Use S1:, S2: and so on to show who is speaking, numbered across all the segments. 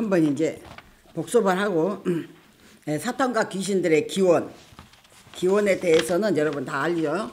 S1: 한번 이제 복습을 하고 사탄과 귀신들의 기원에 대해서는 여러분 다 알죠.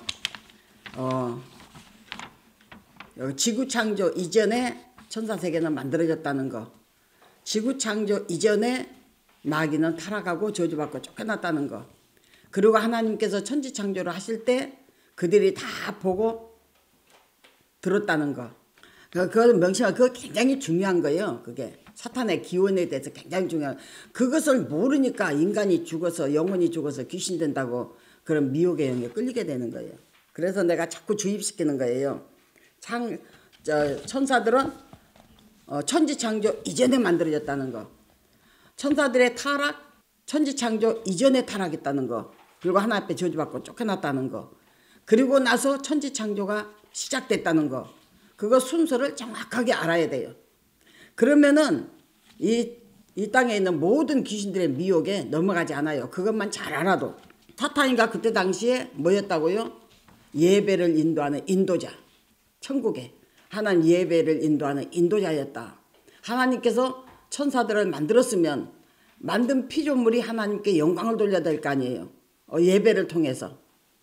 S1: 지구 창조 이전에 천사 세계는 만들어졌다는 거, 지구 창조 이전에 마귀는 타락하고 저주받고 쫓겨났다는 거, 그리고 하나님께서 천지 창조를 하실 때 그들이 다 보고 들었다는 거. 그걸 명심하고 그거 굉장히 중요한 거예요. 그게 사탄의 기원에 대해서 굉장히 중요한. 그것을 모르니까 인간이 죽어서 영혼이 죽어서 귀신 된다고 그런 미혹의 영에 끌리게 되는 거예요. 그래서 내가 자꾸 주입시키는 거예요. 천사들은 천지 창조 이전에 만들어졌다는 거, 천사들의 타락, 천지 창조 이전에 타락했다는 거, 그리고 하나님 앞에 저주받고 쫓겨났다는 거, 그리고 나서 천지 창조가 시작됐다는 거, 그거 순서를 정확하게 알아야 돼요. 그러면은 이 땅에 있는 모든 귀신들의 미혹에 넘어가지 않아요. 그것만 잘 알아도. 사탄이가 그때 당시에 뭐였다고요? 예배를 인도하는 인도자. 천국에 하나님 예배를 인도하는 인도자였다. 하나님께서 천사들을 만들었으면 만든 피조물이 하나님께 영광을 돌려야 될 거 아니에요. 예배를 통해서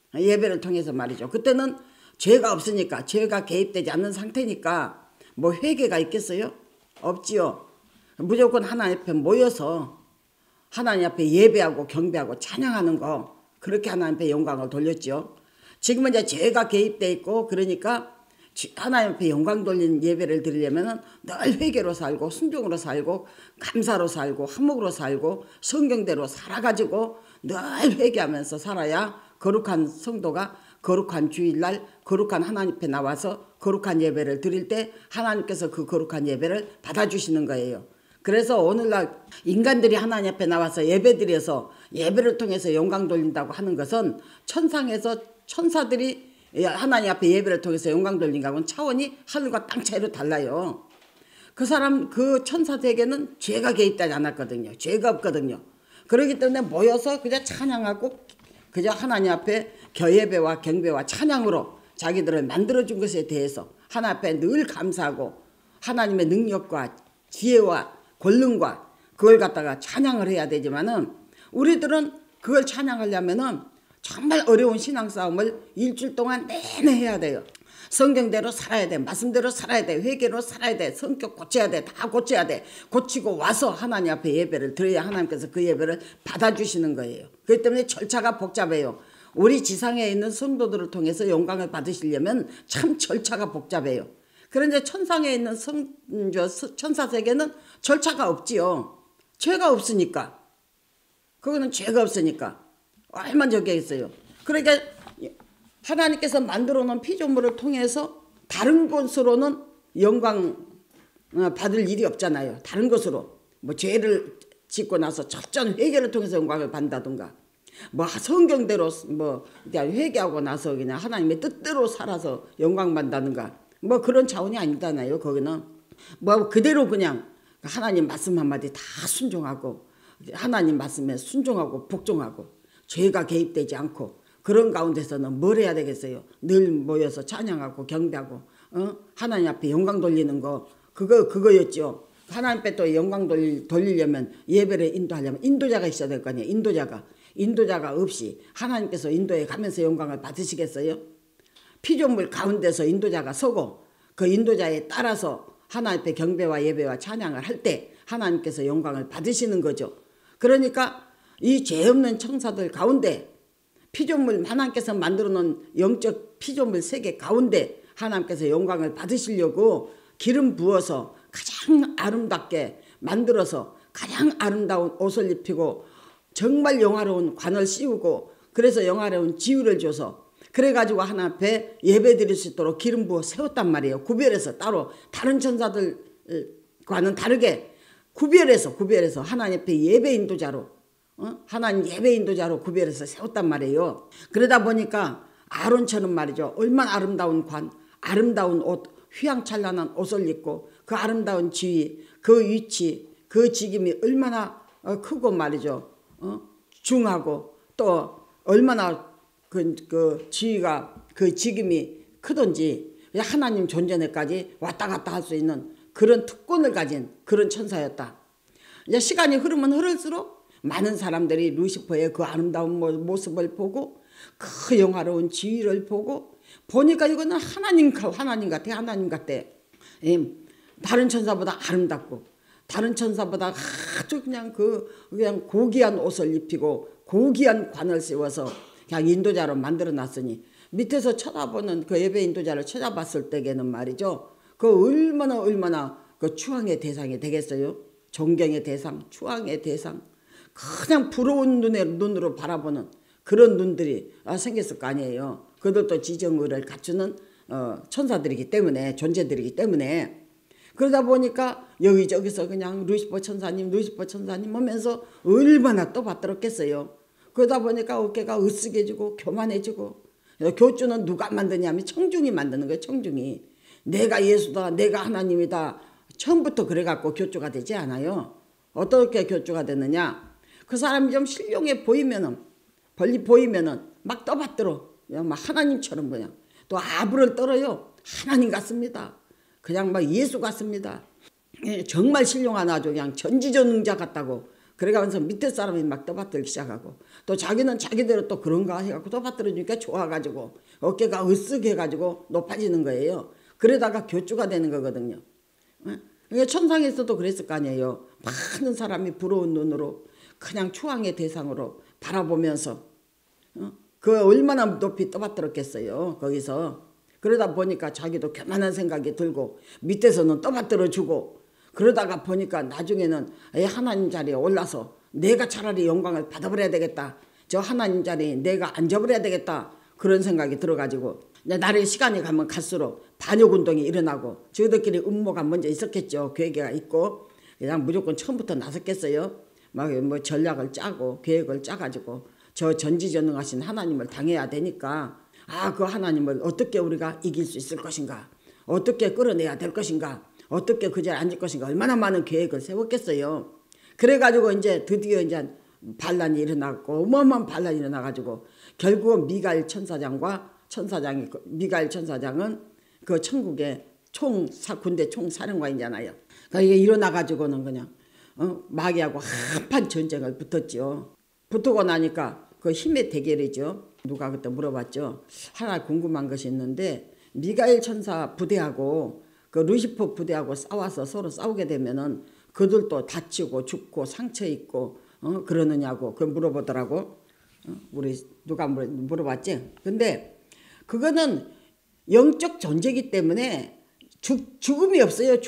S1: 말이죠. 그때는 죄가 없으니까, 죄가 개입되지 않는 상태니까 뭐 회개가 있겠어요? 없지요. 무조건 하나님 앞에 모여서 하나님 앞에 예배하고 경배하고 찬양하는 거, 그렇게 하나님 앞에 영광을 돌렸죠. 지금은 이제 죄가 개입돼 있고, 그러니까 하나님 앞에 영광 돌리는 예배를 드리려면 늘 회개로 살고 순종으로 살고 감사로 살고 화목으로 살고 성경대로 살아가지고 늘 회개하면서 살아야 거룩한 성도가 거룩한 주일날 거룩한 하나님 앞에 나와서 거룩한 예배를 드릴 때 하나님께서 그 거룩한 예배를 받아주시는 거예요. 그래서 오늘날 인간들이 하나님 앞에 나와서 예배 드려서 예배를 통해서 영광 돌린다고 하는 것은 천상에서 천사들이 하나님 앞에 예배를 통해서 영광 돌린 거하고는 차원이 하늘과 땅 차이로 달라요. 그 천사 세계는 죄가 개입되지 않았거든요. 죄가 없거든요. 그렇기 때문에 모여서 그저 찬양하고 그저 하나님 앞에 겨예배와 경배와 찬양으로 자기들을 만들어준 것에 대해서 하나님 앞에 늘 감사하고 하나님의 능력과 지혜와 권능과 그걸 갖다가 찬양을 해야 되지만은 우리들은 그걸 찬양하려면은 정말 어려운 신앙싸움을 일주일 동안 내내 해야 돼요. 성경대로 살아야 돼. 말씀대로 살아야 돼. 회개로 살아야 돼. 성격 고쳐야 돼. 다 고쳐야 돼. 고치고 와서 하나님 앞에 예배를 드려야 하나님께서 그 예배를 받아주시는 거예요. 그렇기 때문에 절차가 복잡해요. 우리 지상에 있는 성도들을 통해서 영광을 받으시려면 참 절차가 복잡해요. 그런데 천상에 있는 천사 세계는 절차가 없지요. 죄가 없으니까. 그거는 죄가 없으니까. 얼마나 적게 있어요. 그러니까 하나님께서 만들어 놓은 피조물을 통해서 다른 곳으로는 영광 받을 일이 없잖아요. 다른 곳으로 뭐 죄를 짓고 나서 철저한 회개를 통해서 영광을 받는다든가 뭐 성경대로 뭐 회개하고 나서 그냥 하나님의 뜻대로 살아서 영광 받는다든가 뭐 그런 차원이 아니잖아요. 거기는 뭐 그대로 그냥 하나님 말씀 한마디 다 순종하고 하나님 말씀에 순종하고 복종하고 죄가 개입되지 않고 그런 가운데서는 뭘 해야 되겠어요? 늘 모여서 찬양하고 경배하고 하나님 앞에 영광 돌리는 거 그거였죠. 하나님 앞에 또 영광 돌리려면 예배를 인도하려면 인도자가 있어야 될 거 아니에요. 인도자가 없이 하나님께서 인도에 가면서 영광을 받으시겠어요? 피조물 가운데서 인도자가 서고 그 인도자에 따라서 하나님 앞에 경배와 예배와 찬양을 할 때 하나님께서 영광을 받으시는 거죠. 그러니까 이 죄 없는 천사들 가운데 피조물 하나님께서 만들어 놓은 영적 피조물 세계 가운데 하나님께서 영광을 받으시려고 기름 부어서 가장 아름답게 만들어서 가장 아름다운 옷을 입히고 정말 영화로운 관을 씌우고 그래서 영화로운 지위를 줘서 그래가지고 하나님 앞에 예배 드릴 수 있도록 기름 부어 세웠단 말이에요. 구별해서 따로 다른 천사들과는 다르게 구별해서 하나님 앞에 예배 인도자로 하나님 예배 인도자로 구별해서 세웠단 말이에요. 그러다 보니까 아론처럼 말이죠. 얼마나 아름다운 관, 아름다운 옷, 휘황찬란한 옷을 입고 그 아름다운 지위, 그 위치, 그 직임이 얼마나 크고 말이죠. 중하고 또 얼마나 그 지위가 그 직임이 크든지 하나님 존재에까지 왔다 갔다 할 수 있는 그런 특권을 가진 그런 천사였다. 이제 시간이 흐르면 흐를수록 많은 사람들이 루시퍼의 그 아름다운 모습을 보고 그 영화로운 지위를 보고 보니까 이거는 하나님 같아. 하나님 같아. 다른 천사보다 아름답고 다른 천사보다 아주 그냥 고귀한 옷을 입히고 고귀한 관을 씌워서 그냥 인도자로 만들어 놨으니 밑에서 쳐다보는 그 예배 인도자를 쳐다봤을 때에는 말이죠. 그 얼마나 그 추앙의 대상이 되겠어요. 존경의 대상, 추앙의 대상. 그냥 부러운 눈으로 바라보는 그런 눈들이 생겼을 거 아니에요. 그들도 지정의를 갖추는 천사들이기 때문에, 존재들이기 때문에. 그러다 보니까 여기저기서 그냥 루시퍼 천사님 하면서 얼마나 또 받들었겠어요. 그러다 보니까 어깨가 으쓱해지고 교만해지고. 교주는 누가 만드냐면 청중이 만드는 거예요. 청중이. 내가 예수다, 내가 하나님이다. 처음부터 그래갖고 교주가 되지 않아요. 어떻게 교주가 되느냐. 그 사람이 좀 신령해 보이면은, 벌리 보이면은 막 떠받들어. 그냥 막 하나님처럼 그냥. 또 아부를 떨어요. 하나님 같습니다. 그냥 막 예수 같습니다. 정말 신령한 아주 그냥 전지전능자 같다고. 그래가면서 밑에 사람이 막 떠받들기 시작하고 또 자기는 자기대로 또 그런가 해갖고 떠받들어주니까 좋아가지고 어깨가 으쓱해가지고 높아지는 거예요. 그러다가 교주가 되는 거거든요. 그러니까 천상에서도 그랬을 거 아니에요. 많은 사람이 부러운 눈으로 그냥 추앙의 대상으로 바라보면서 그 얼마나 높이 떠받들었겠어요. 거기서. 그러다 보니까 자기도 교만한 생각이 들고 밑에서는 떠받들어주고 그러다가 보니까 나중에는 하나님 자리에 올라서 내가 차라리 영광을 받아버려야 되겠다. 저 하나님 자리에 내가 앉아버려야 되겠다. 그런 생각이 들어가지고 나를 시간이 가면 갈수록 반역운동이 일어나고 저희들끼리 음모가 먼저 있었겠죠. 계획이 있고 그냥 무조건 처음부터 나섰겠어요. 막 뭐 전략을 짜고 계획을 짜가지고 저 전지전능하신 하나님을 당해야 되니까 그 하나님을 어떻게 우리가 이길 수 있을 것인가, 어떻게 끌어내야 될 것인가, 어떻게 그 자리에 앉을 것인가, 얼마나 많은 계획을 세웠겠어요. 그래가지고 이제 드디어 이제 반란이 일어났고 어마어마한 반란이 일어나가지고 결국은 미가엘 천사장과 미가엘 천사장은 그 천국의 군대 총사령관이잖아요. 그러니까 이게 일어나가지고는 그냥 마귀하고 한판 전쟁을 붙었죠. 붙고 나니까 그 힘의 대결이죠. 누가 그때 물어봤죠. 하나 궁금한 것이 있는데 미가엘 천사 부대하고 그 루시퍼 부대하고 싸워서 서로 싸우게 되면은 그들도 다치고 죽고 상처 입고 그러느냐고 그 물어보더라고. 우리 누가 물어봤지. 근데 그거는 영적 존재이기 때문에 죽음이 없어요.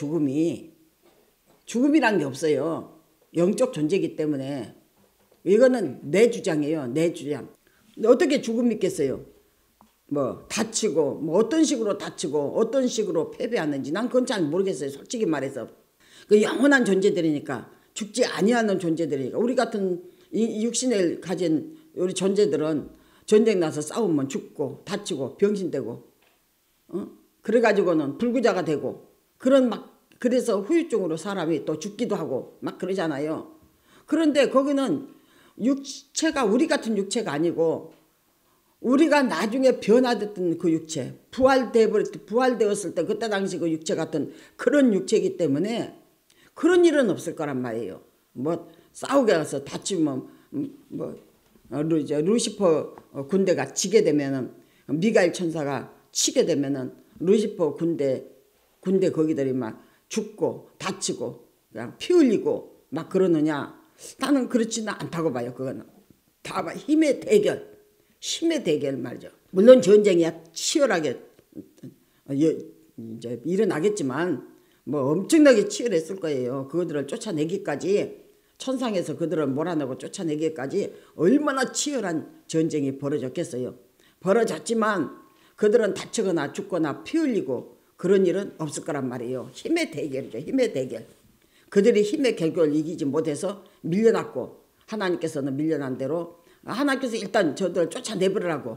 S1: 죽음이란 게 없어요. 영적 존재이기 때문에. 이거는 내 주장이에요. 내 주장. 어떻게 죽음이 있겠어요? 뭐 다치고 뭐 어떤 식으로 다치고 어떤 식으로 패배하는지 난 그건 잘 모르겠어요. 솔직히 말해서. 그 영원한 존재들이니까 죽지 아니하는 존재들이니까 우리 같은 이 육신을 가진 우리 존재들은 전쟁 나서 싸우면 죽고 다치고 병신되고 그래가지고는 불구자가 되고 그래서 후유증으로 사람이 또 죽기도 하고 막 그러잖아요. 그런데 거기는 육체가 우리 같은 육체가 아니고 우리가 나중에 변화됐던 그 육체, 부활되었을 때 그때 당시 그 육체 같은 그런 육체이기 때문에 그런 일은 없을 거란 말이에요. 뭐 싸우게 가서 다치면 루시퍼 군대가 지게 되면은 미가엘 천사가 치게 되면은 루시퍼 군대 거기들이 막 죽고 다치고 그냥 피 흘리고 막 그러느냐? 나는 그렇지는 않다고 봐요. 그거는 다 힘의 대결 말이죠. 물론 전쟁이야 치열하게 이제 일어나겠지만 뭐 엄청나게 치열했을 거예요. 그들을 쫓아내기까지 천상에서 그들을 몰아내고 쫓아내기까지 얼마나 치열한 전쟁이 벌어졌겠어요. 벌어졌지만 그들은 다치거나 죽거나 피 흘리고 그런 일은 없을 거란 말이에요. 힘의 대결이죠. 힘의 대결. 그들이 힘의 결국을 이기지 못해서 밀려났고 하나님께서는 밀려난 대로 하나님께서 일단 저들을 쫓아내버리라고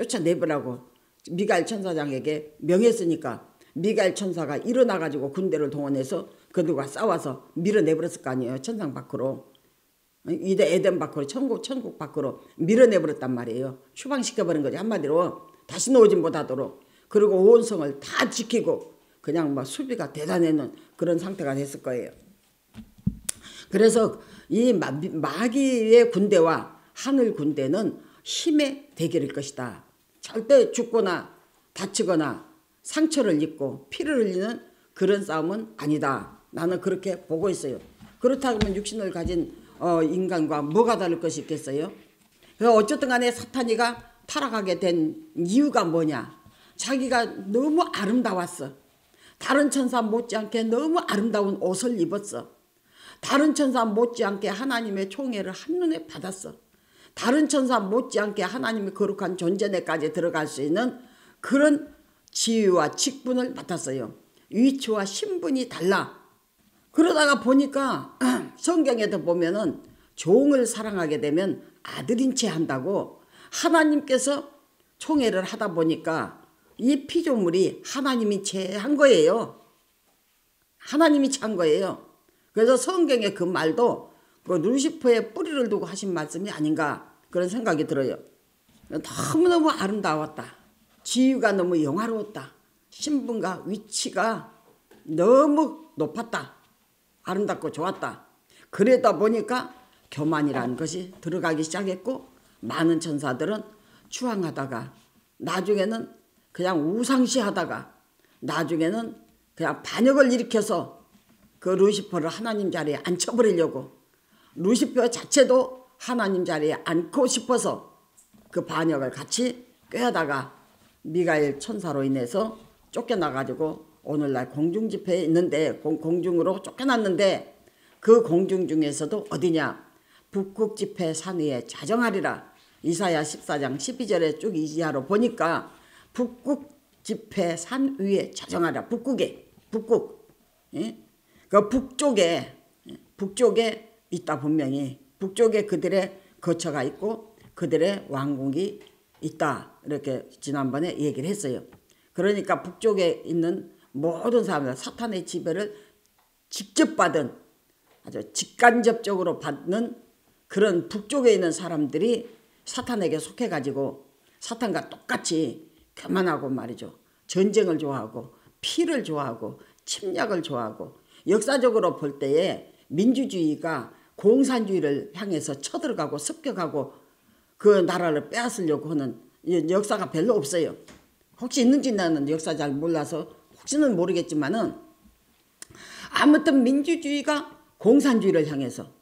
S1: 미가엘 천사장에게 명했으니까 미가엘 천사가 일어나가지고 군대를 동원해서 그들과 싸워서 밀어내버렸을 거 아니에요. 천상 밖으로. 이대 에덴 밖으로 천국 밖으로 밀어내버렸단 말이에요. 추방시켜버린 거지 한마디로. 다시 오지 못하도록. 그리고 온 성을 다 지키고 그냥 막 수비가 대단해는 그런 상태가 됐을 거예요. 그래서 이 마귀의 군대와 하늘 군대는 힘의 대결일 것이다. 절대 죽거나 다치거나 상처를 입고 피를 흘리는 그런 싸움은 아니다. 나는 그렇게 보고 있어요. 그렇다면 육신을 가진 인간과 뭐가 다를 것이 있겠어요? 어쨌든 간에 사탄이가 타락하게 된 이유가 뭐냐? 자기가 너무 아름다웠어. 다른 천사 못지않게 너무 아름다운 옷을 입었어. 다른 천사 못지않게 하나님의 총애를 한눈에 받았어. 다른 천사 못지않게 하나님의 거룩한 존재내까지 들어갈 수 있는 그런 지위와 직분을 맡았어요. 위치와 신분이 달라. 그러다가 보니까 성경에도 보면은 종을 사랑하게 되면 아들인 채 한다고 하나님께서 총애를 하다 보니까 이 피조물이 하나님이 채 한 거예요. 하나님이 채 한 거예요. 그래서 성경의 그 말도 그 루시퍼의 뿌리를 두고 하신 말씀이 아닌가 그런 생각이 들어요. 너무너무 아름다웠다. 지위가 너무 영화로웠다. 신분과 위치가 너무 높았다. 아름답고 좋았다. 그러다 보니까 교만이라는 것이 들어가기 시작했고 많은 천사들은 추앙하다가 나중에는 그냥 우상시하다가 나중에는 그냥 반역을 일으켜서 그 루시퍼를 하나님 자리에 앉혀버리려고 루시퍼 자체도 하나님 자리에 앉고 싶어서 그 반역을 같이 꾀하다가 미가엘 천사로 인해서 쫓겨나가지고 오늘날 공중집회에 있는데 공중으로 쫓겨났는데 그 공중 중에서도 어디냐? 북극집회 산 위에 자정하리라. 이사야 14장 12절에 쭉 이하로 보니까 북극집회 산 위에 자정하리라. 북극. 예? 그 북쪽에 있다 분명히. 북쪽에 그들의 거처가 있고 그들의 왕국이 있다. 이렇게 지난번에 얘기를 했어요. 그러니까 북쪽에 있는 모든 사람들 사탄의 지배를 직접 받은 아주 직간접적으로 받는 그런 북쪽에 있는 사람들이 사탄에게 속해가지고 사탄과 똑같이 교만하고 말이죠. 전쟁을 좋아하고 피를 좋아하고 침략을 좋아하고 역사적으로 볼 때에 민주주의가 공산주의를 향해서 쳐들어가고 습격하고 그 나라를 빼앗으려고 하는 역사가 별로 없어요. 혹시 있는지 나는 역사 잘 몰라서 혹시는 모르겠지만은 아무튼 민주주의가 공산주의를 향해서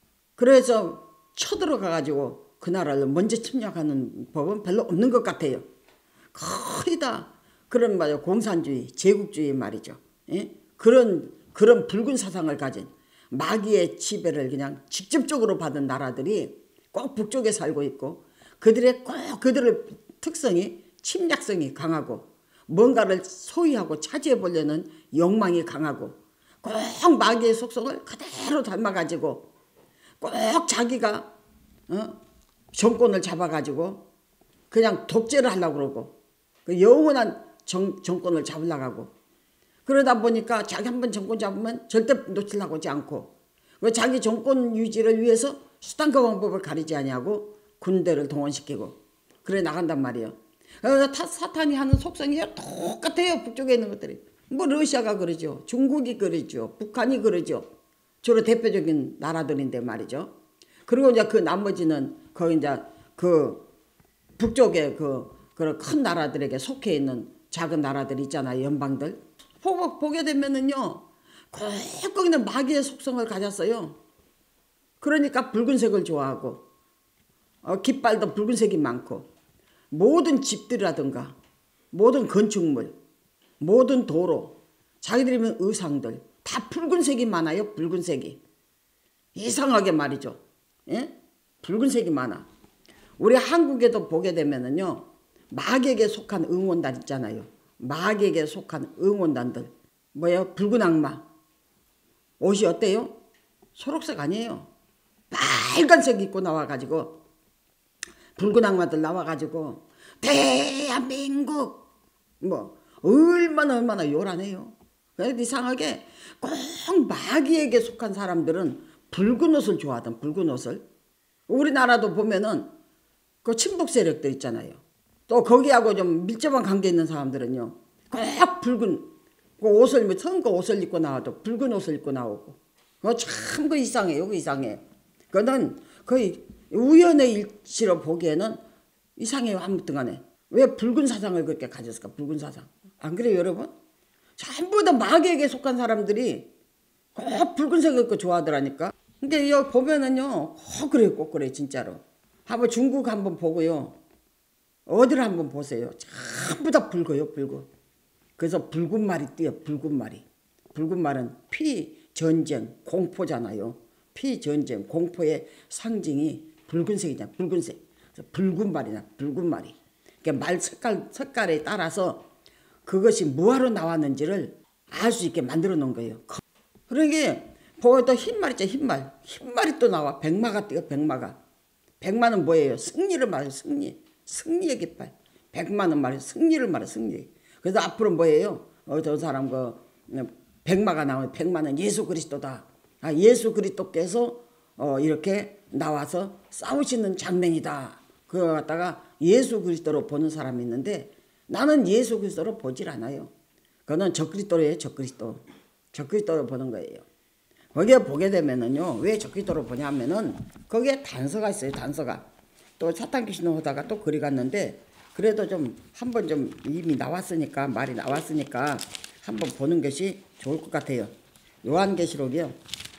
S1: 그래서 쳐들어가 가지고 그 나라를 먼저 침략하는 법은 별로 없는 것 같아요. 거의 다 그런 말이죠. 공산주의, 제국주의 말이죠. 예? 그런 붉은 사상을 가진 마귀의 지배를 그냥 직접적으로 받은 나라들이 꼭 북쪽에 살고 있고 그들의 특성이 침략성이 강하고 뭔가를 소유하고 차지해 보려는 욕망이 강하고 꼭 마귀의 속성을 그대로 닮아가지고 꼭 자기가 정권을 잡아가지고 그냥 독재를 하려고 그러고 그 영원한 정권을 잡으려고 하고 그러다 보니까 자기 한번 정권 잡으면 절대 놓치려고 하지 않고 자기 정권 유지를 위해서 수단과 방법을 가리지 아니하고 군대를 동원시키고 그래 나간단 말이에요. 사탄이 하는 속성이 똑같아요. 북쪽에 있는 것들이. 뭐 러시아가 그러죠. 중국이 그러죠. 북한이 그러죠. 주로 대표적인 나라들인데 말이죠. 그리고 이제 그 나머지는 거기 이제 그 북쪽에 그런 큰 나라들에게 속해 있는 작은 나라들 있잖아요. 연방들. 보게 되면은요. 거기는 마귀의 속성을 가졌어요. 그러니까 붉은색을 좋아하고 깃발도 붉은색이 많고 모든 집들이라든가 모든 건축물 모든 도로 자기들이 입는 의상들 다 붉은색이 많아요. 붉은색이 이상하게 말이죠. 예? 붉은색이 많아. 우리 한국에도 보게 되면은요 마귀에게 속한 응원단 있잖아요. 마귀에게 속한 응원단들 뭐예요? 붉은 악마 옷이 어때요? 초록색 아니에요. 빨간색 입고 나와가지고 붉은 악마들 나와가지고 대한민국 뭐 얼마나 요란해요. 그래서 이상하게 꼭 마귀에게 속한 사람들은 붉은 옷을 좋아하던 붉은 옷을 우리나라도 보면은 그 친북 세력들 있잖아요. 또 거기하고 좀 밀접한 관계 있는 사람들은요 꼭 붉은 그 옷을 선거 옷을 입고 나와도 붉은 옷을 입고 나오고 그거 참 그 이상해요. 그 이상해. 그거는 거의 우연의 일치로 보기에는 이상해요. 아무튼 간에. 왜 붉은 사상을 그렇게 가졌을까? 붉은 사상. 안 그래요 여러분? 전부 다 마귀에게 속한 사람들이 꼭 붉은색을 거 좋아하더라니까. 근데 여기 보면은요 꼭 그래요. 꼭 그래요 진짜로. 한번 중국 한번 보고요. 어디를 한번 보세요. 전부 다 붉어요. 붉어. 그래서 붉은 말이 뛰어. 붉은 말이. 붉은 말은 피전쟁 공포잖아요. 피전쟁 공포의 상징이 붉은색이잖아. 붉은색. 그래서 붉은 말이냐. 붉은 말이. 그러니까 말 색깔에 따라서 그것이 뭐하러 나왔는지를 알 수 있게 만들어 놓은 거예요. 그러니까 보여도 흰말 있죠. 흰말. 흰말이 또 나와. 백마가 뛰어. 백마가. 백마는 뭐예요? 승리를 말해요. 승리. 승리의 깃발. 백마는 말이에요. 승리를 말해요. 승리. 그래서 앞으로 뭐예요? 저 사람 백마가 나오면 백마는 예수 그리스도다. 아, 예수 그리스도께서 이렇게 나와서 싸우시는 장면이다. 그거 갖다가 예수 그리스도로 보는 사람이 있는데 나는 예수 그리스도로 보질 않아요. 그거는 적그리스도예요. 적그리스도. 적그리스도로 보는 거예요. 거기에 보게 되면은요. 왜 적그리스도로 보냐면은 거기에 단서가 있어요. 단서가. 또 사탄 귀신을 하다가 또 그리 갔는데 그래도 좀 한번 좀 이미 나왔으니까 말이 나왔으니까 한번 보는 것이 좋을 것 같아요. 요한계시록이요.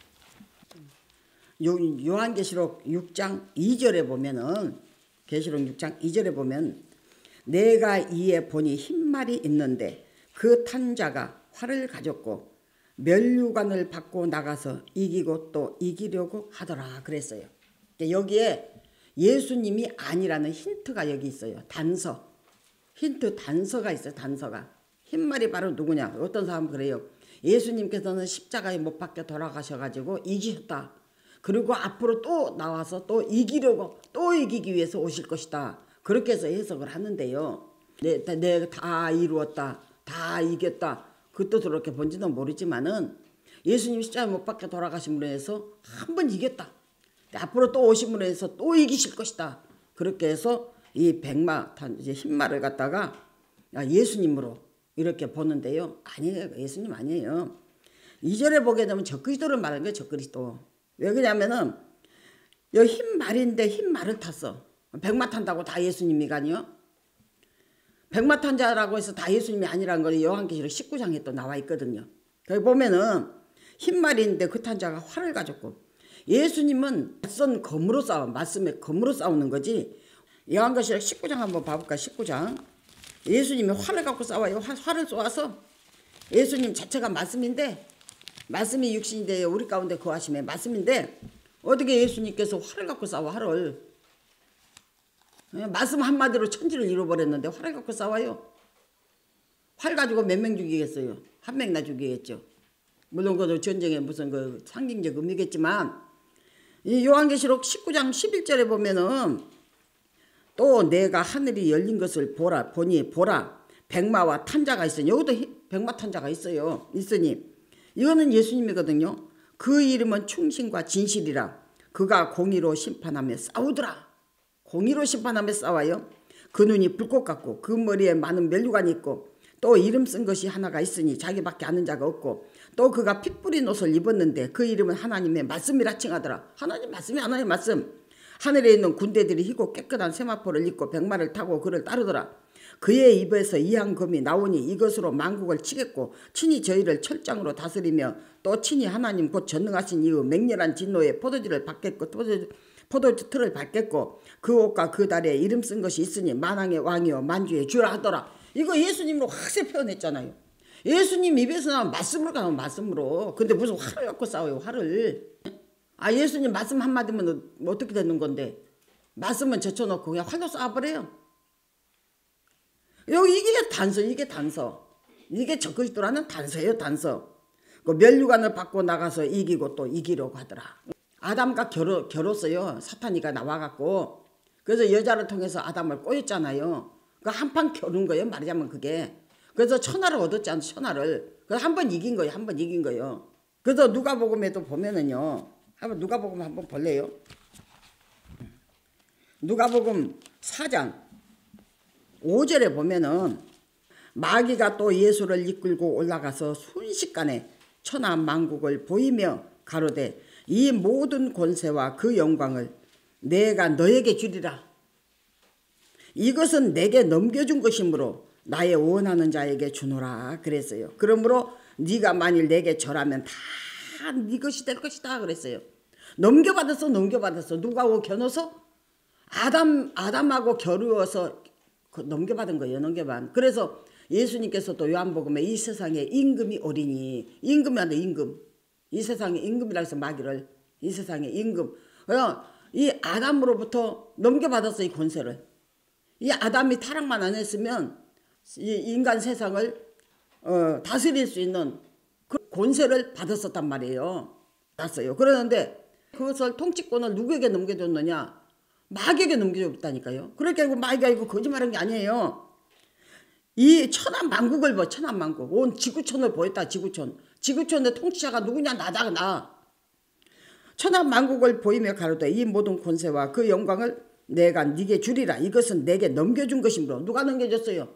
S1: 요한계시록 6장 2절에 보면은 계시록 6장 2절에 보면 내가 이에 보니 흰말이 있는데 그 탄 자가 활을 가졌고 면류관을 받고 나가서 이기고 또 이기려고 하더라 그랬어요. 여기에 예수님이 아니라는 힌트가 여기 있어요. 단서. 힌트 단서가 있어요. 단서가. 흰말이 바로 누구냐. 어떤 사람은 그래요. 예수님께서는 십자가에 못 박혀 돌아가셔가지고 이기셨다. 그리고 앞으로 또 나와서 또 이기려고 또 이기기 위해서 오실 것이다. 그렇게 해서 해석을 하는데요. 내가 다 이루었다. 다 이겼다. 그 뜻으로 그렇게 본지는 모르지만은 예수님 십자가에 못 박혀 돌아가심으로 해서 한 번 이겼다. 앞으로 또 오심으로 해서 또 이기실 것이다. 그렇게 해서 이 백마, 이제 흰말을 갖다가 예수님으로 이렇게 보는데요. 아니에요. 예수님 아니에요. 2절에 보게 되면 적그리스도를 말하는 거예요. 적그리스도. 왜 그러냐면은 여기 흰말인데 흰말을 탔어. 백마 탄다고 다 예수님이 아니요? 백마 탄 자라고 해서 다 예수님이 아니라는 걸 요한계시록 19장에 또 나와 있거든요. 거기 보면은 흰말인데 그 탄 자가 활을 가졌고 예수님은 맞선 검으로 싸워. 말씀에 검으로 싸우는 거지. 요한계시록 19장 한번 봐볼까. 19장. 예수님이 활을 갖고 싸워요. 활을 쏘아서 예수님 자체가 말씀인데 말씀이 육신인데 우리 가운데 거하심에 말씀인데 어떻게 예수님께서 활을 갖고 싸워. 활을. 말씀 한마디로 천지를 잃어버렸는데 활을 갖고 싸워요. 활 가지고 몇 명 죽이겠어요. 한 명나 죽이겠죠. 물론 그 전쟁에 무슨 그 상징적 의미겠지만 이 요한계시록 19장 11절에 보면은 또 내가 하늘이 열린 것을 보니 백마와 탄자가 있으니 여기도 백마 탄자가 있어요. 있으니 이거는 예수님이거든요. 그 이름은 충신과 진실이라 그가 공의로 심판하며 싸우더라. 공의로 심판하며 싸워요. 그 눈이 불꽃 같고 그 머리에 많은 면류관이 있고 또 이름 쓴 것이 하나가 있으니 자기밖에 아는 자가 없고 또 그가 피 뿌린 옷을 입었는데 그 이름은 하나님의 말씀이라 칭하더라. 하나님 말씀이 하나님의 말씀. 하늘에 있는 군대들이 희고 깨끗한 세마포를 입고 백마를 타고 그를 따르더라. 그의 입에서 이항금이 나오니 이것으로 만국을 치겠고 친히 저희를 철장으로 다스리며 또 친히 하나님 곧 전능하신 이의 맹렬한 진노에 포도주를 받겠고 포도주 틀을 밟겠고 그 옷과 그 다리에 이름 쓴 것이 있으니 만왕의 왕이요 만주의 주라 하더라. 이거 예수님으로 확세 표현했잖아요. 예수님 입에서 나온 말씀으로 가면 말씀으로. 근데 무슨 활을 갖고 싸워요. 활을. 아 예수님 말씀 한마디면 어떻게 되는 건데 말씀은 젖혀놓고 그냥 활로 쏴버려요. 여기 이게 단서. 이게 단서. 이게 적그리스도라는 단서예요. 단서. 그 면류관을 받고 나가서 이기고 또 이기려고 하더라. 아담과 결었어요. 사탄이가 나와갖고. 그래서 여자를 통해서 아담을 꼬였잖아요. 그 한판 겨룬 거예요. 말하자면 그게. 그래서 천하를 얻었잖아요. 천하를. 그래서 한 번 이긴 거예요. 한 번 이긴 거예요. 그래서 누가복음에도 보면은요. 한번 누가복음 한번 볼래요? 누가복음 4장 5절에 보면은 마귀가 또 예수를 이끌고 올라가서 순식간에 천하 만국을 보이며 가로되 이 모든 권세와 그 영광을 내가 너에게 주리라. 이것은 내게 넘겨준 것이므로 나의 원하는 자에게 주노라 그랬어요. 그러므로 네가 만일 내게 절하면 다 네 것이 될 것이다 그랬어요. 넘겨받았어. 누구하고 겨눠서? 아담하고 겨루어서 넘겨받은 거예요. 넘겨받은. 그래서 예수님께서도 요한복음에 이 세상에 임금이 오리니, 임금이 안 돼, 임금. 이 세상에 임금이라 해서 마귀를, 이 세상에 임금. 이 아담으로부터 넘겨받았어, 이 권세를. 이 아담이 타락만 안 했으면 이 인간 세상을 다스릴 수 있는 그 권세를 받았었단 말이에요. 났어요. 그러는데 그것을 통치권을 누구에게 넘겨줬느냐? 마귀에게 넘겨줬다니까요. 그러니까 이거 마귀가 이거 거짓말한 게 아니에요. 이 천하만국을 봐. 천하만국. 온 지구촌을 보였다. 지구촌의 통치자가 누구냐? 나다. 나. 천하만국을 보이며 가로되 이 모든 권세와 그 영광을 내가 네게 주리라. 이것은 내게 넘겨준 것이므로. 누가 넘겨줬어요?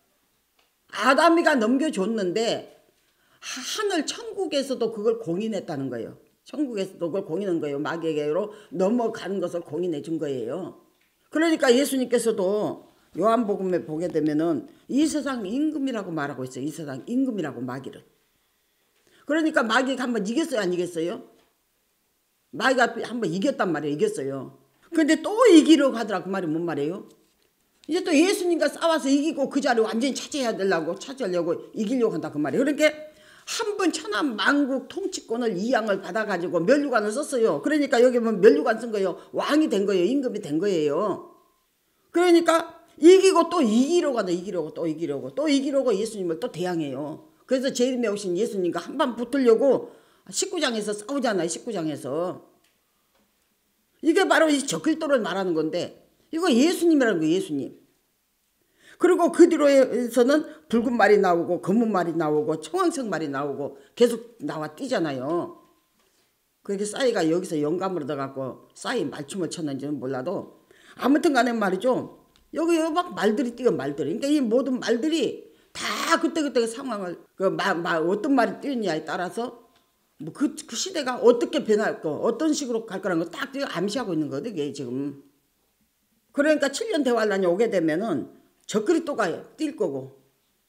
S1: 아담이가 넘겨줬는데 하늘 천국에서도 그걸 공인했다는 거예요. 천국에서도 그걸 공인한 거예요. 마귀에게로 넘어가는 것을 공인해 준 거예요. 그러니까 예수님께서도 요한복음에 보게 되면은 이 세상 임금이라고 말하고 있어요. 이 세상 임금이라고 마귀를. 그러니까 마귀가 한번 이겼어요? 안 이겼어요? 마귀가 한번 이겼단 말이에요. 이겼어요. 근데 또 이기려고 하더라. 그 말이 뭔 말이에요? 이제 또 예수님과 싸워서 이기고 그 자리 완전히 차지하려고 이기려고 한다. 그 말이에요. 그러니까 한 번 천하만국 통치권을 이양을 받아가지고 면류관을 썼어요. 그러니까 여기 보면 면류관 쓴 거예요. 왕이 된 거예요. 임금이 된 거예요. 그러니까 이기고 또 이기려고 하다. 또 이기려고 예수님을 또 대항해요. 그래서 재림에 오신 예수님과 한판 붙으려고 19장에서 싸우잖아요. 19장에서. 이게 바로 이 적그리스도를 말하는 건데 이거 예수님이라는 거예요. 예수님. 그리고 그 뒤로에서는 붉은 말이 나오고 검은 말이 나오고 청황색 말이 나오고 계속 나와 뛰잖아요. 그렇게 싸이가 여기서 영감으로 들어가고 싸이 말춤을 췄는지는 몰라도 아무튼 간에 말이죠. 여기 막 말들이 뛰어 말들이. 그러니까 이 모든 말들이 다 그때 상황을 어떤 말이 뛰었냐에 따라서 뭐 그 시대가 어떻게 변할 거 어떤 식으로 갈 거라는 거 딱 암시하고 있는 거거든 이게 지금. 그러니까 7년 대환란이 오게 되면은 적그리스도가 뛸 거고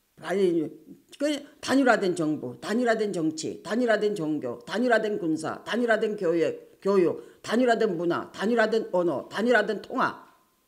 S1: 단일화된 정부, 단일화된 정치, 단일화된 종교, 단일화된 군사, 단일화된 교육, 단일화된 문화, 단일화된 언어, 단일화된 통화,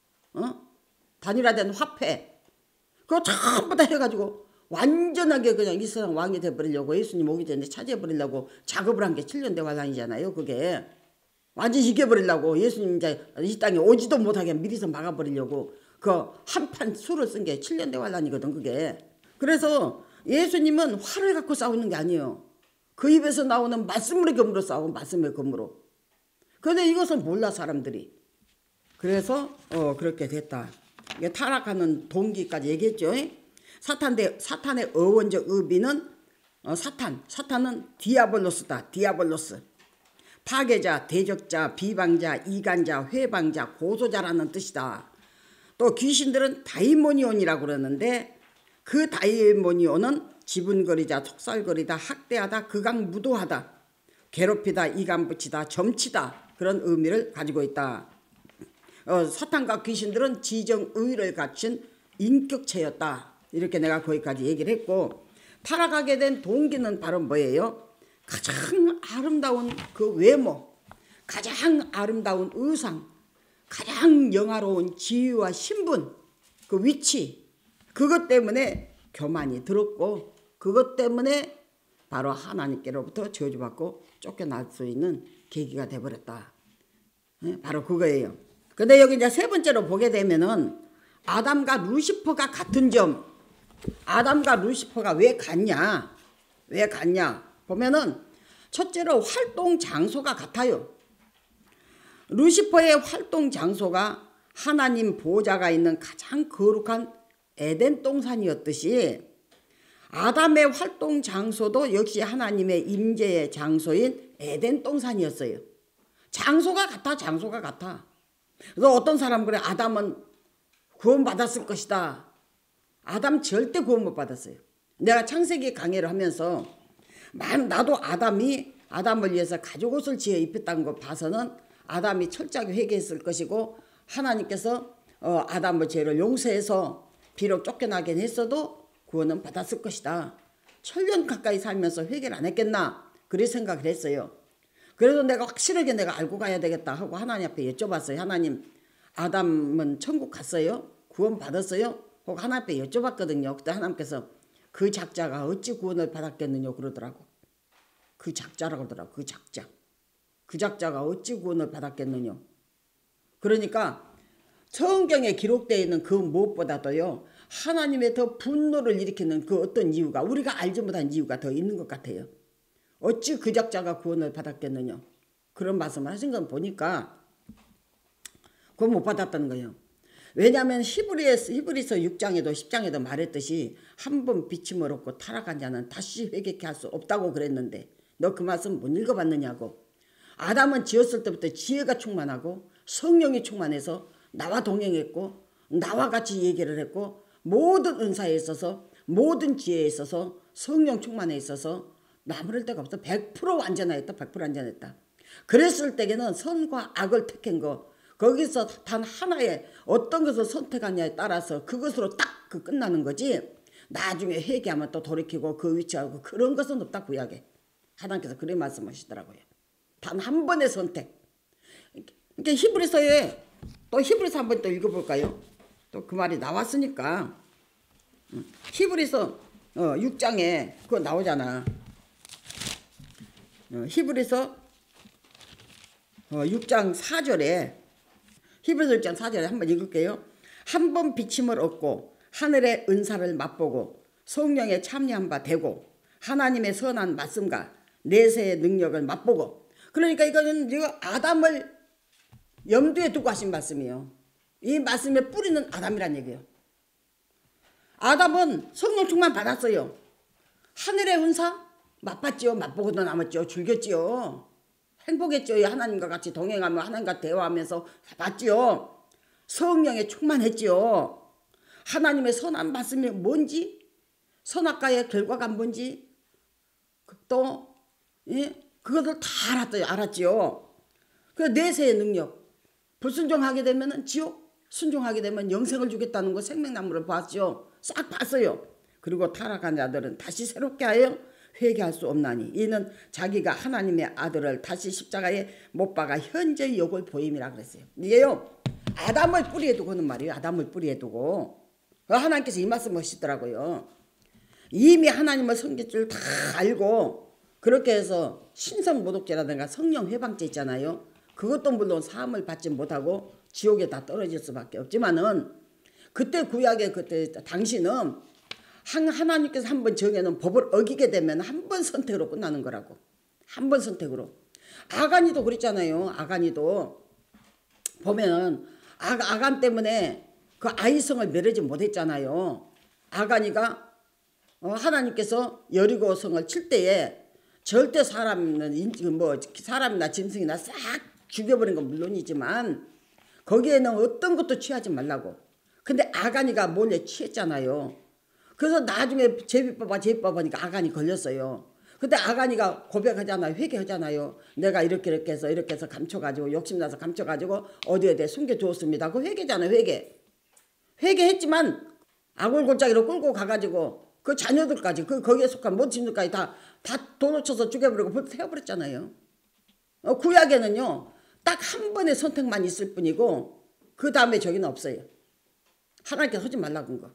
S1: 단일화된 화폐 그거 전부 다 해가지고 완전하게 그냥 이 세상 왕이 돼버리려고 예수님 오기 전에 차지해버리려고 작업을 한 게 7년 대환란이잖아요. 그게 완전히 이겨버리려고 예수님 이제 이 땅에 오지도 못하게 미리서 막아버리려고 그 한판 수를 쓴 게 7년 대환란이거든 그게. 그래서 예수님은 활을 갖고 싸우는 게 아니에요. 그 입에서 나오는 말씀의 검으로 싸우고 말씀의 검으로. 그런데 이것을 몰라 사람들이. 그래서 그렇게 됐다. 이게 타락하는 동기까지 얘기했죠. 사탄의 어원적 의미는 사탄은 디아볼로스다. 디아볼로스. 파괴자, 대적자, 비방자, 이간자, 회방자, 고소자라는 뜻이다. 또 귀신들은 다이모니온이라고 그러는데 그 다이모니온은 지분거리자, 속살거리다, 학대하다, 극악무도하다, 괴롭히다, 이간붙이다, 점치다 그런 의미를 가지고 있다. 사탄과 귀신들은 지정의를 갖춘 인격체였다. 이렇게 내가 거기까지 얘기를 했고 타락하게 된 동기는 바로 뭐예요? 가장 아름다운 그 외모, 가장 아름다운 의상, 가장 영화로운 지위와 신분, 그 위치 그것 때문에 교만이 들었고 그것 때문에 바로 하나님께로부터 저주받고 쫓겨날 수 있는 계기가 돼버렸다. 바로 그거예요. 근데 여기 이제 세 번째로 보게 되면은 아담과 루시퍼가 같은 점. 아담과 루시퍼가 왜 같냐? 왜 같냐? 보면은 첫째로 활동 장소가 같아요. 루시퍼의 활동 장소가 하나님 보호자가 있는 가장 거룩한 에덴 동산이었듯이 아담의 활동 장소도 역시 하나님의 임재의 장소인 에덴 동산이었어요. 장소가 같아. 장소가 같아. 그래서 어떤 사람은 그래 아담은 구원받았을 것이다. 아담 절대 구원 못 받았어요. 내가 창세기 강의를 하면서 나도 아담이 아담을 위해서 가죽옷을 지어 입혔다는 거 봐서는 아담이 철저하게 회개했을 것이고 하나님께서 아담의 죄를 용서해서 비록 쫓겨나긴 했어도 구원은 받았을 것이다. 1000년 가까이 살면서 회개를 안 했겠나 그렇게 생각을 했어요. 그래도 내가 확실하게 내가 알고 가야 되겠다 하고 하나님 앞에 여쭤봤어요. 하나님, 아담은 천국 갔어요? 구원 받았어요? 하고 하나님 앞에 여쭤봤거든요. 그때 하나님께서 그 작자가 어찌 구원을 받았겠느냐 그러더라고. 그 작자라고 그러더라고. 그 작자. 그 작자가 어찌 구원을 받았겠느냐. 그러니까 성경에 기록되어 있는 그 무엇보다도요. 하나님의 더 분노를 일으키는 그 어떤 이유가 우리가 알지 못한 이유가 더 있는 것 같아요. 어찌 그 작자가 구원을 받았겠느냐. 그런 말씀을 하신 건 보니까 그건 못 받았다는 거예요. 왜냐하면 히브리서 6장에도 10장에도 말했듯이 한 번 비침을 얻고 타락한 자는 다시 회개케 할 수 없다고 그랬는데 너 그 말씀 못 읽어봤느냐고. 아담은 지었을 때부터 지혜가 충만하고 성령이 충만해서 나와 동행했고 나와 같이 얘기를 했고 모든 은사에 있어서 모든 지혜에 있어서 성령 충만에 있어서 나무랄 데가 없어. 100% 완전하였다. 100% 완전했다. 그랬을 때에는 선과 악을 택한 거 거기서 단 하나의 어떤 것을 선택하냐에 따라서 그것으로 딱 끝나는 거지. 나중에 회개하면 또 돌이키고 그 위치하고 그런 것은 없다. 구약에. 하나님께서 그렇게 말씀하시더라고요. 단 한 번의 선택. 그러니까 히브리서에 또 히브리서 한번 또 읽어볼까요? 또 그 말이 나왔으니까. 히브리서 6장에 그거 나오잖아. 히브리서 6장 4절에 히브리서 6장 4절에 한번 읽을게요. 한 번 비침을 얻고 하늘의 은사를 맛보고 성령에 참여한 바 되고 하나님의 선한 말씀과 내세의 능력을 맛보고. 그러니까 이거는 아담을 염두에 두고 하신 말씀이에요. 이 말씀의 뿌리는 아담이란 얘기예요. 아담은 성령 충만 받았어요. 하늘의 은사 맛봤지요. 맛보고도 남았죠. 즐겼지요. 행복했죠. 하나님과 같이 동행하며 하나님과 대화하면서 봤지요. 성령에 충만했지요. 하나님의 선한 말씀이 뭔지 선악과의 결과가 뭔지 또 그것을 다 알았지요. 그 내세의 능력. 불순종하게 되면 지옥, 순종하게 되면 영생을 주겠다는 거 생명나무를 봤죠. 싹 봤어요. 그리고 타락한 자들은 다시 새롭게 하여 회개할 수 없나니 이는 자기가 하나님의 아들을 다시 십자가에 못 박아 현재의 욕을 보임이라 그랬어요. 이게요. 아담을 뿌리에 두고 하는 말이에요. 아담을 뿌리에 두고. 하나님께서 이 말씀을 하시더라고요. 이미 하나님을 섬길 줄 다 알고 그렇게 해서 신성모독죄라든가 성령 회방죄 있잖아요. 그것도 물론 사함을 받지 못하고 지옥에 다 떨어질 수밖에 없지만은 그때 구약의 그때 당시는 하나님께서 한번 정해놓은 법을 어기게 되면 한 번 선택으로 끝나는 거라고. 한 번 선택으로. 아간이도 그랬잖아요. 아간이도 보면은 아간 때문에 그 아이성을 멸하지 못했잖아요. 아간이가 하나님께서 여리고성을 칠 때에 절대 사람이나 짐승이나 싹 죽여버린 건 물론이지만 거기에는 어떤 것도 취하지 말라고. 근데 아간이가 몰래 취했잖아요. 그래서 나중에 제비법 하니까 아간이 걸렸어요. 근데 아간이가 고백하잖아요. 회개하잖아요. 내가 이렇게 해서 감춰가지고 욕심나서 감춰가지고 어디에 숨겨두었습니다. 그 회개잖아요. 회개했지만 아골골짜기로 끌고 가가지고 그 자녀들까지 거기에 속한 모든 짐들까지 다 도로 쳐서 죽여버리고 불 태워버렸잖아요. 구약에는요. 딱 한 번의 선택만 있을 뿐이고 그 다음에 저기는 없어요. 하나님께서 하지 말라고 한 거.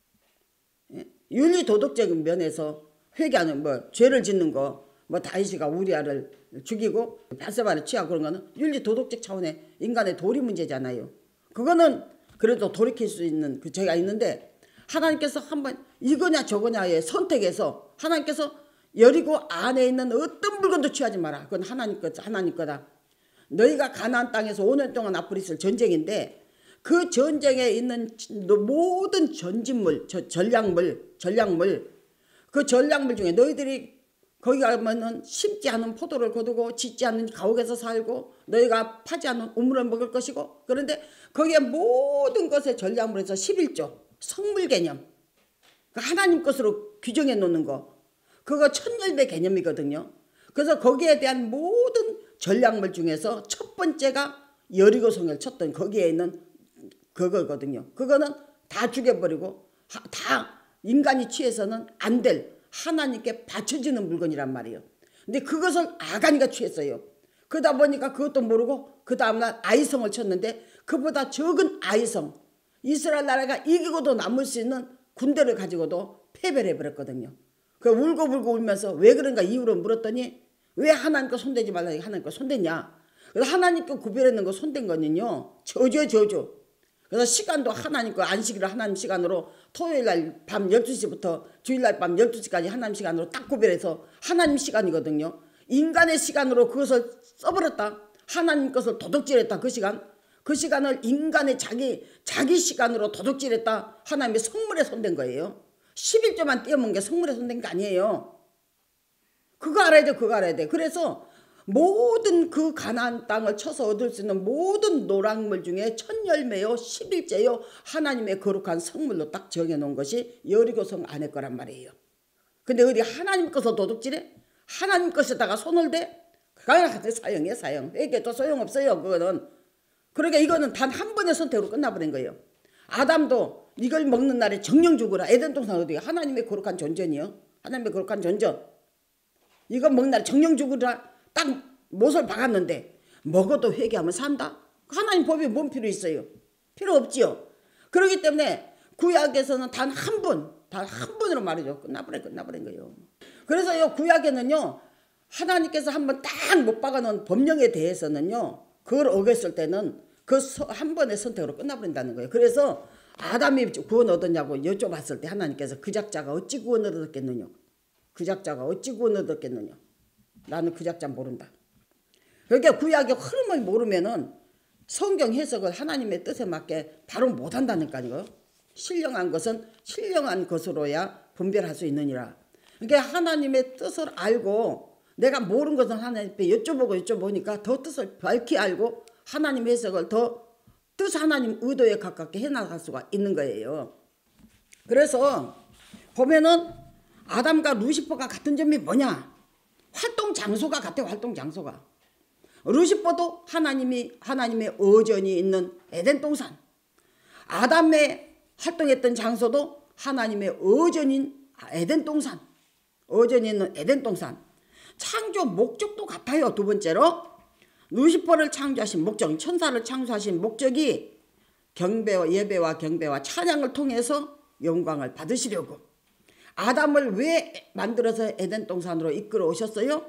S1: 윤리 도덕적인 면에서 회개하는 죄를 짓는 거 다윗이가 우리아를 죽이고 바세바를 취하고 그런 거는 윤리 도덕적 차원의 인간의 도리 문제잖아요. 그거는 그래도 돌이킬 수 있는 그 죄가 있는데 하나님께서 한번 이거냐 저거냐에 선택해서 하나님께서 여리고 안에 있는 어떤 물건도 취하지 마라. 그건 하나님 거다. 너희가 가나안 땅에서 5년 동안 앞으로 있을 전쟁인데 그 전쟁에 있는 모든 전진물, 전략물 그 전략물 중에 너희들이 거기 가면은 심지 않은 포도를 거두고 짓지 않는 가옥에서 살고 너희가 파지 않는 우물을 먹을 것이고 그런데 거기에 모든 것의 전략물에서 11조 성물 개념 하나님 것으로 규정해 놓는 거 그거 천열배 개념이거든요. 그래서 거기에 대한 모든 전략물 중에서 첫 번째가 여리고성을 쳤던 거기에 있는 그거거든요. 그거는 다 죽여버리고 다 인간이 취해서는 안 될 하나님께 바쳐지는 물건이란 말이에요. 근데 그것을 아간이가 취했어요. 그러다 보니까 그것도 모르고 그 다음날 아이성을 쳤는데 그보다 적은 아이성, 이스라엘 나라가 이기고도 남을 수 있는 군대를 가지고도 패배를 해버렸거든요. 그 울고 울면서 왜 그런가 이유를 물었더니 왜 하나님 거 손대지 말라 하나님 거 손댔냐. 그래서 하나님 거 구별했는 거 손댄 거는요. 저주. 그래서 시간도 하나님 거 안식일을 하나님 시간으로 토요일날 밤 12시부터 주일날 밤 12시까지 하나님 시간으로 딱 구별해서 하나님 시간이거든요. 인간의 시간으로 그것을 써버렸다. 하나님 것을 도둑질했다. 그 시간을 인간의 자기 시간으로 도둑질했다. 하나님의 성물에 손댄 거예요. 11조만 떼어먹은 게 성물에 손댄 게 아니에요. 그거 알아야 돼. 그래서 모든 그 가나안 땅을 쳐서 얻을 수 있는 모든 노랑물 중에 첫 열매요 11제요 하나님의 거룩한 성물로 딱 정해놓은 것이 여리고성 안에 거란 말이에요. 근데 어디 하나님 것을 도둑질해? 하나님 것에다가 손을 대? 그거는 사형. 회개도 소용없어요. 그거는. 그러니까 이거는 단 한 번의 선택으로 끝나버린 거예요. 아담도 이걸 먹는 날에 정령 죽으라. 에덴 동산 어디가 하나님의 거룩한 존전이요. 하나님의 거룩한 존전. 이거 먹는 날에 정령 죽으라. 딱 못을 박았는데 먹어도 회개하면 산다? 하나님 법이 뭔 필요 있어요? 필요 없지요. 그렇기 때문에 구약에서는 단 한 번으로 말이죠. 끝나버린 거예요. 그래서 이 구약에는요. 하나님께서 한번 딱 못 박아놓은 법령에 대해서는요. 그걸 어겼을 때는 그 한 번의 선택으로 끝나버린다는 거예요. 그래서 아담이 구원 얻었냐고 여쭤봤을 때 하나님께서 그 작자가 어찌 구원을 얻었겠느냐. 나는 그 작자 모른다. 그러니까 구약의 흐름을 모르면은 성경 해석을 하나님의 뜻에 맞게 바로 못한다니까요. 신령한 것은 신령한 것으로야 분별할 수 있느니라. 그러니까 하나님의 뜻을 알고 내가 모르는 것은 하나님께 여쭤보니까 더 뜻을 밝히 알고 하나님 해석을 더 뜻 하나님 의도에 가깝게 해나갈 수가 있는 거예요. 그래서 보면은 아담과 루시퍼가 같은 점이 뭐냐? 활동 장소가 같아요. 활동 장소가. 루시퍼도 하나님의 어전이 있는 에덴 동산. 아담의 활동했던 장소도 하나님의 어전인 에덴 동산. 어전이 있는 에덴 동산. 창조 목적도 같아요. 두 번째로 루시퍼를 창조하신 목적, 천사를 창조하신 목적이 예배와 경배와 찬양을 통해서 영광을 받으시려고. 아담을 왜 만들어서 에덴 동산으로 이끌어 오셨어요?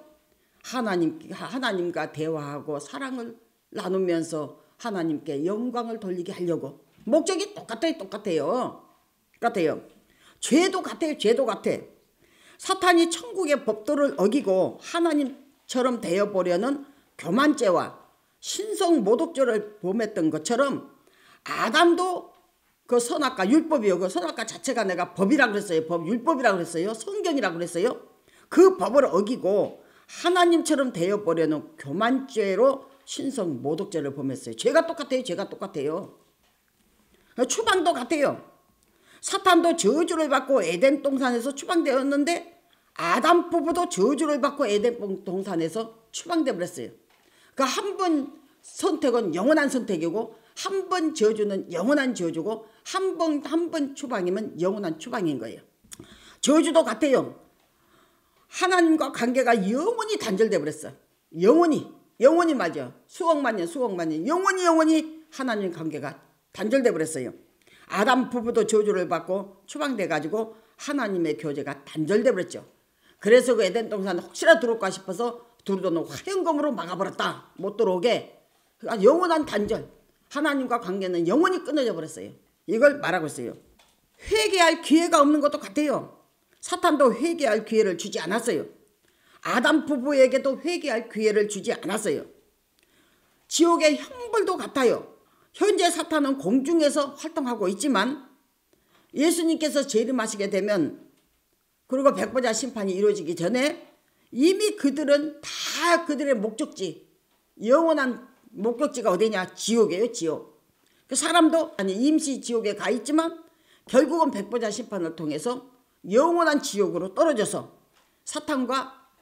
S1: 하나님과 대화하고 사랑을 나누면서 하나님께 영광을 돌리게 하려고. 목적이 똑같아요. 죄도 같아. 사탄이 천국의 법도를 어기고 하나님처럼 되어보려는 교만죄와 신성 모독죄를 범했던 것처럼 아담도 그 선악과 율법이요. 그 선악과 자체가 내가 법이라고 그랬어요. 율법이라고 그랬어요. 성경이라고 그랬어요. 그 법을 어기고 하나님처럼 되어보려는 교만죄로 신성 모독죄를 범했어요. 죄가 똑같아요. 추방도 같아요. 사탄도 저주를 받고 에덴 동산에서 추방되었는데 아담 부부도 저주를 받고 에덴 동산에서 추방돼 버렸어요. 그 한 번 선택은 영원한 선택이고 한 번 저주는 영원한 저주고 한 번 추방이면 영원한 추방인 거예요. 저주도 같아요. 하나님과 관계가 영원히 단절돼 버렸어. 영원히 맞아. 수억만 년 영원히 하나님 관계가 단절돼 버렸어요. 아담 부부도 저주를 받고 추방돼 가지고 하나님의 교제가 단절돼 버렸죠. 그래서 그 에덴 동산 혹시나 들어올까 싶어서 들어오는 화형검으로 막아버렸다. 못 들어오게. 그러니까 영원한 단절. 하나님과 관계는 영원히 끊어져 버렸어요. 이걸 말하고 있어요. 회개할 기회가 없는 것도 같아요. 사탄도 회개할 기회를 주지 않았어요. 아담 부부에게도 회개할 기회를 주지 않았어요. 지옥의 형벌도 같아요. 현재 사탄은 공중에서 활동하고 있지만 예수님께서 재림하시게 되면 그리고 백보자 심판이 이루어지기 전에 이미 그들은 다 그들의 목적지, 영원한 목적지가 어디냐? 지옥이에요. 지옥. 그 사람도 임시 지옥에 가 있지만 결국은 백보자 심판을 통해서 영원한 지옥으로 떨어져서 사탄과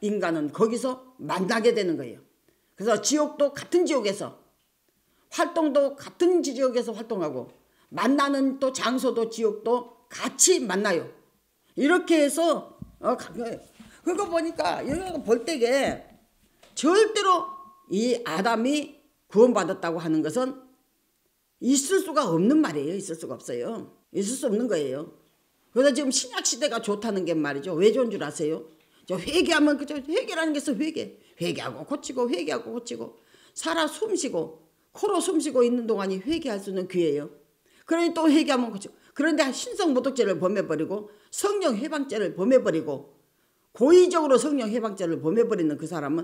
S1: 인간은 거기서 만나게 되는 거예요. 그래서 지옥도 같은 지옥에서, 활동도 같은 지역에서 활동하고, 만나는 또 장소도 지옥도 같이 만나요. 이렇게 해서 간 거예요. 그거 보니까 여기 볼 때에 절대로 이 아담이 구원받았다고 하는 것은 있을 수가 없는 말이에요. 있을 수가 없어요. 있을 수 없는 거예요. 그래서 지금 신약시대가 좋다는 게 말이죠. 왜 좋은 줄 아세요? 저 회개하면 그저 회개라는 게 있어. 회개하고 고치고 회개하고 고치고 살아 숨쉬고 코로 숨쉬고 있는 동안이 회개할 수 있는 기회예요. 그러니 또 회개하면 고치고, 그런데 신성모독죄를 범해버리고 성령 해방죄를 범해버리고 고의적으로 성령 해방죄를 범해버리는 그 사람은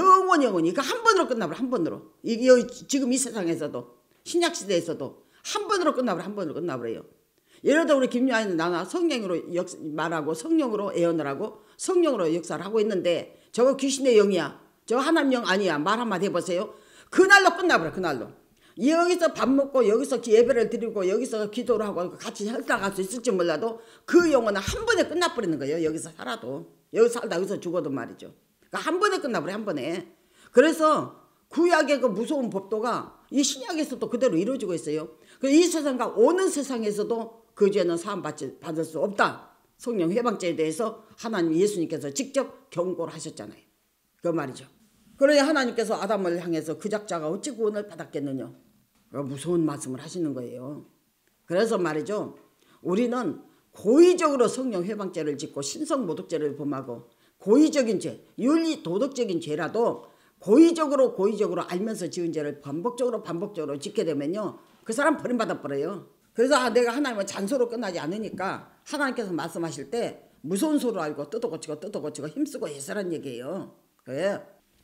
S1: 영원히 그 한 번으로 끝나버려. 한 번으로. 이게 지금 이 세상에서도 신약시대에서도 한 번으로 끝나버려. 한 번으로 끝나버려요. 예를 들어 우리 김여아는 나나 성령으로 말하고 성령으로 예언을 하고 성령으로 역사를 하고 있는데 저거 귀신의 영이야. 저거 하나님 영 아니야. 말 한마디 해보세요. 그날로 끝나버려. 그날로. 여기서 밥 먹고 여기서 예배를 드리고 여기서 기도를 하고 같이 살아갈 수 있을지 몰라도 그 영혼은 한 번에 끝나버리는 거예요. 여기서 살아도. 여기서 살다 여기서 죽어도 말이죠. 그러니까 한 번에 끝나버려. 한 번에. 그래서 구약의 그 무서운 법도가 이 신약에서도 그대로 이루어지고 있어요. 이 세상과 오는 세상에서도 그 죄는 사함받을 수 없다. 성령 해방죄에 대해서 하나님 예수님께서 직접 경고를 하셨잖아요. 그 말이죠. 그러니 하나님께서 아담을 향해서 그 작자가 어찌 구원을 받았겠느냐. 무서운 말씀을 하시는 거예요. 그래서 말이죠. 우리는 고의적으로 성령 해방죄를 짓고 신성모독죄를 범하고 고의적인 죄, 윤리 도덕적인 죄라도 고의적으로 알면서 지은 죄를 반복적으로 짓게 되면요. 그 사람 버림받아 버려요. 그래서 내가 하나님은 잔소로 끝나지 않으니까 하나님께서 말씀하실 때 무서운 소로 알고 뜯어고치고 힘쓰고 해서란 얘기예요. 그래.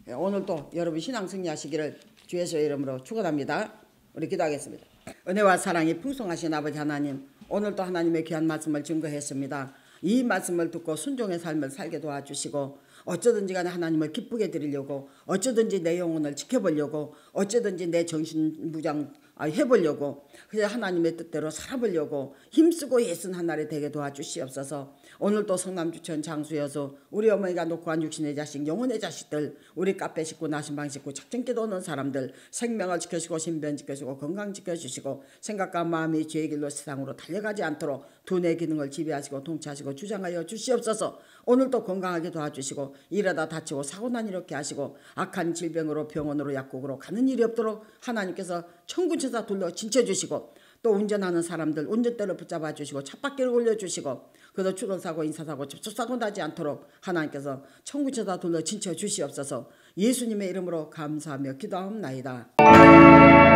S1: 오늘도 여러분 신앙 승리하시기를 주 예수의 이름으로 축원합니다. 우리 기도하겠습니다. 은혜와 사랑이 풍성하신 아버지 하나님, 오늘도 하나님의 귀한 말씀을 증거했습니다. 이 말씀을 듣고 순종의 삶을 살게 도와주시고 어쩌든지 간에 하나님을 기쁘게 드리려고, 어쩌든지 내 영혼을 지켜보려고, 어쩌든지 내 정신 무장 해보려고, 그래서 하나님의 뜻대로 살아보려고 힘쓰고 애쓴 한 날이 되게 도와주시옵소서. 오늘도 성남주천 장수여서 우리 어머니가 놓고 한 육신의 자식, 영혼의 자식들, 우리 카페 식구, 나신방 식구, 작정기도 오는 사람들 생명을 지켜주시고 신변 지켜주시고 건강 지켜주시고 생각과 마음이 죄의 길로 세상으로 달려가지 않도록 두뇌 기능을 지배하시고 통치하시고 주장하여 주시옵소서. 오늘도 건강하게 도와주시고 일하다 다치고 사고난 이렇게 하시고 악한 질병으로 병원으로 약국으로 가는 일이 없도록 하나님께서 천군천사 둘러 진쳐주시고 또 운전하는 사람들 운전대를 붙잡아 주시고 찻바퀴를 올려주시고 그도 추돌사고 인사사고 접촉사고 나지 않도록 하나님께서 천군천사 둘러 진쳐 주시옵소서. 예수님의 이름으로 감사하며 기도하옵나이다.